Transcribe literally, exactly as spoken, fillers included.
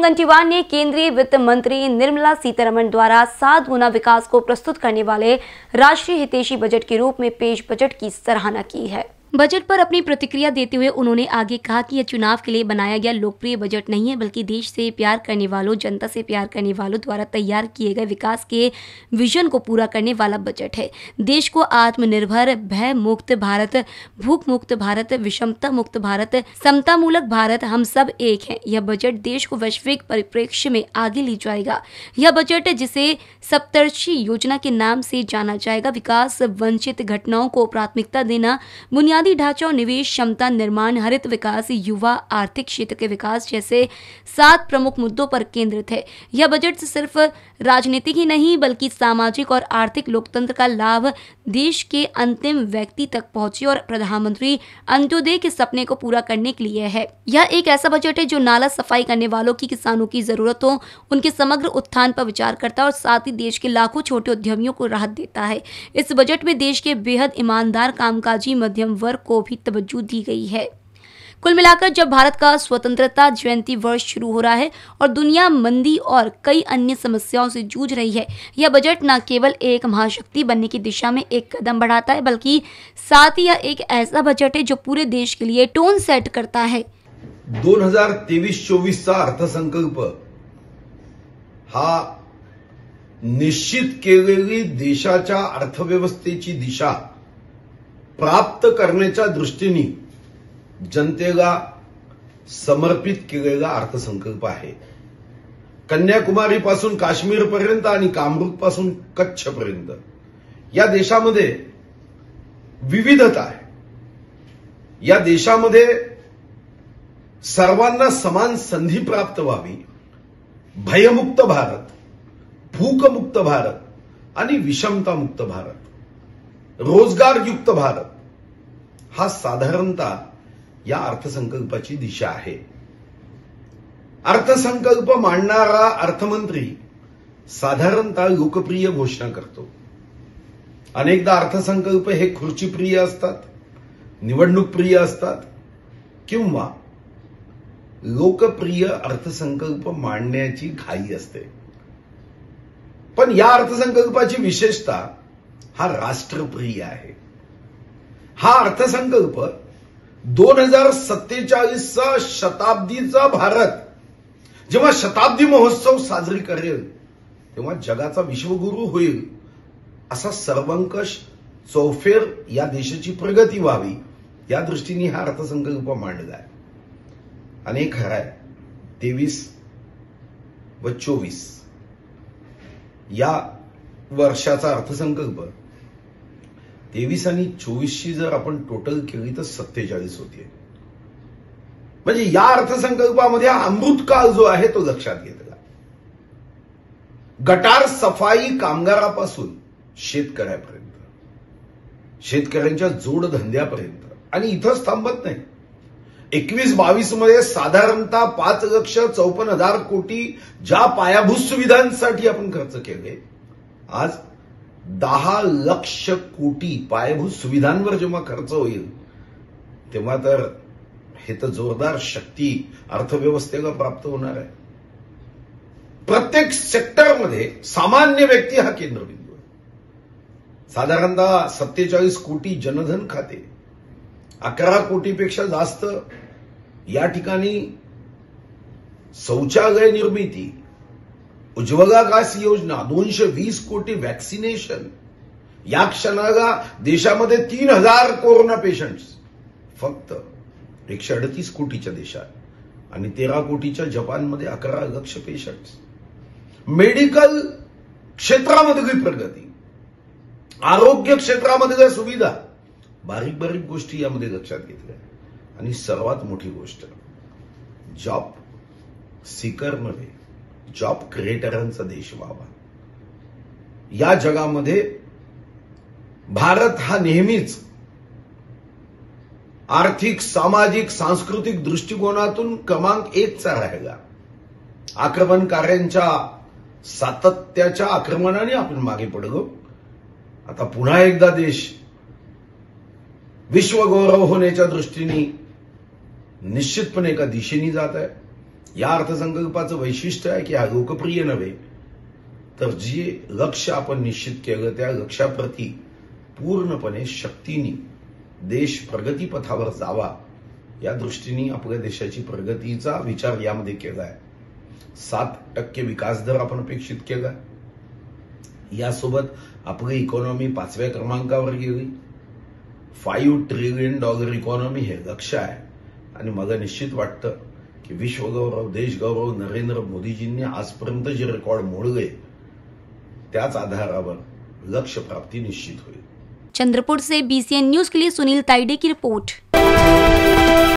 इक्कीस ने केंद्रीय वित्त मंत्री निर्मला सीतारमण द्वारा सात गुना विकास को प्रस्तुत करने वाले राष्ट्रीय हितैषी बजट के रूप में पेश बजट की सराहना की है। बजट पर अपनी प्रतिक्रिया देते हुए उन्होंने आगे कहा कि यह चुनाव के लिए बनाया गया लोकप्रिय बजट नहीं है, बल्कि देश से प्यार करने वालों, जनता से प्यार करने वालों द्वारा तैयार किए गए विकास के विजन को पूरा करने वाला बजट है। देश को आत्मनिर्भर, भय मुक्त भारत, भूख मुक्त भारत, विषमता मुक्त भारत, समतामूलक भारत, हम सब एक हैं। यह बजट देश को वैश्विक परिप्रेक्ष्य में आगे ले जाएगा। यह बजट, जिसे सप्तर्षि योजना के नाम से जाना जाएगा, विकास वंचित घटनाओं को प्राथमिकता देना, बुनियादी ढांचा और निवेश क्षमता निर्माण, हरित विकास, युवा, आर्थिक क्षेत्र के विकास जैसे सात प्रमुख मुद्दों पर केंद्रित है। यह बजट सिर्फ राजनीतिक ही नहीं, बल्कि सामाजिक और आर्थिक लोकतंत्र का लाभ देश के अंतिम व्यक्ति तक पहुंचे और प्रधानमंत्री अंत्योदय के सपने को पूरा करने के लिए है। यह एक ऐसा बजट है जो नाला सफाई करने वालों की, किसानों की जरूरतों, उनके समग्र उत्थान पर विचार करता है और साथ ही देश के लाखों छोटे उद्यमियों को राहत देता है। इस बजट में देश के बेहद ईमानदार, कामकाजी मध्यम वर्ग को भी तवज्जो दी गई है। कुल मिलाकर जब भारत का स्वतंत्रता जयंती वर्ष शुरू हो रहा है और दुनिया मंदी और कई अन्य समस्याओं से जूझ रही है, यह बजट न केवल एक महाशक्ति बनने की दिशा में एक कदम बढ़ाता है, बल्कि साथ ही यह एक ऐसा बजट है जो पूरे देश के लिए टोन सेट करता है। दोन हजार तेवीस चोवीस चा अर्थसंकल्प हा निश्चित केलेली देशाच्या अर्थव्यवस्थेची दिशा प्राप्त करण्याच्या दृष्टीने जनतेला समर्पित केलेला अर्थसंकल्प आहे। कन्याकुमारी पासून काश्मीर पर्यंत आणि कामरूप पासून कच्छ पर्यंत या देशामध्ये विविधता आहे। या देशामध्ये सर्वांना समान संधी प्राप्त व्हावी, भयमुक्त भारत, भूकमुक्त भारत आणि विषमतामुक्त भारत, रोजगारयुक्त भारत हा साधारणतः या अर्थसंकल्पाची दिशा आहे। अर्थसंकल्प मांडणारा अर्थमंत्री साधारणतः लोकप्रिय घोषणा करतो। अनेकदा अर्थसंकल्प हे खुर्चीप्रिय असतात, निवडणूकप्रिय असतात किंवा लोकप्रिय अर्थसंकल्प मांडण्याची घाई असते। पण या अर्थसंकल्पाची विशेषता हा राष्ट्रप्रिय आहे। हा अर्थसंकल्प दोन हजार सत्तेचाळीसचा शताब्दीचा भारत जेव्हा शताब्दी महोत्सव साजरी करेल तेव्हा जगाचा विश्वगुरू होईल असा सर्वंकष चौफेर या देशाची प्रगती व्हावी या दृष्टीने हा अर्थसंकल्प मांडलाय। आणि खरं आहे तेवीस व चोवीस या वर्षाचा अर्थसंकल्प तेवीस आणि चोवीसची जर आपण टोटल केली तर सत्तेचाळीस होते। म्हणजे या अर्थसंकल्पामध्ये अमृतकाळ जो आहे तो लक्षात घेतला। गटार सफाई कामगारापासून शेतकऱ्यापर्यंत, शेतकऱ्यांच्या जोडधंद्यापर्यंत आणि इथंच थांबत नाही। एकवीस बावीस मध्ये साधारणतः पाच लक्ष चौपन्न हजार कोटी ज्या पायाभूत सुविधांसाठी आपण खर्च केले, आज दहा लक्ष कोटी पायाभूत सुविधांवर जेव्हा खर्च होईल तेव्हा तर हे तर जोरदार शक्ती अर्थव्यवस्थेला प्राप्त होणार आहे। प्रत्येक सेक्टरमध्ये सामान्य व्यक्ती हा केंद्रबिंदू आहे। साधारणतः सत्तेचाळीस कोटी जनधन खाते, अकरा कोटीपेक्षा जास्त या ठिकाणी शौचालय निर्मिती, उज्ज्वला गॅस योजना, दोनशे वीस कोटी वॅक्सिनेशन, या क्षणाला देशामध्ये तीन हजार कोरोना पेशंट्स फक्त एकशे अडतीस कोटीच्या देशात आणि तेरा कोटीच्या जपानमध्ये अकरा लक्ष पेशंट्स। मेडिकल क्षेत्रामधली प्रगती, आरोग्य क्षेत्रामधल्या सुविधा, बारीक बारीक गोष्टी यामध्ये लक्षात घेतल्या। आणि सर्वात मोठी गोष्ट जॉब सीकर नव्हे, जॉब क्रिएटरांचा देश व्हावा। या जगामध्ये भारत हा नेहमीच आर्थिक, सामाजिक, सांस्कृतिक दृष्टिकोनातून क्रमांक एकचा राहिला। आक्रमणकार्यांच्या सातत्याच्या आक्रमणाने आपण मागे पडलो। आता पुन्हा एकदा देश विश्वगौरव होण्याच्या दृष्टीने निश्चितपणे एका दिशेने जात आहे। या अर्थसंकल्पाचं वैशिष्ट्य आहे की हा लोकप्रिय नव्हे, तर जे लक्ष्य आपण निश्चित केलं त्या लक्ष्याप्रती पूर्णपणे शक्तीने देश प्रगतीपथावर जावा या दृष्टीने आपल्या देशाची प्रगतीचा विचार यामध्ये केला आहे. सात टक्के विकास दर आपण अपेक्षित केला. यासोबत आपली इकॉनॉमी पाचव्या क्रमांकावर गेली. फाईव्ह ट्रिलियन डॉलर इकॉनॉमी हे लक्ष्य आहे आणि मला निश्चित वाटतं की विश्वगौरव, देशगौरव नरेंद्र मोदीजींनी आजपर्यंत जे रेकॉर्ड मोडले त्याच आधारावर लक्ष्य प्राप्ती निश्चित होईल. चंद्रपुर से बीसीएन न्यूज के लिए सुनील ताइडे की रिपोर्ट.